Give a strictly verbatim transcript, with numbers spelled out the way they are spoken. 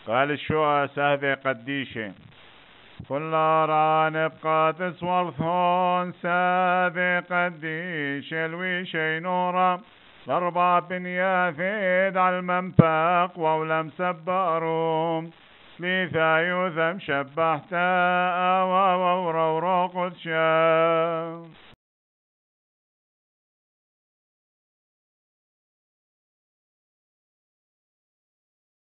قال شو سهبة قديشة كل رانب قاتس والثون سهبة قديشة الويشي نورا الأربع بنيافيد على المنفق ولم سبقروم ثلاثة يوثم شبحتا وورو قدشا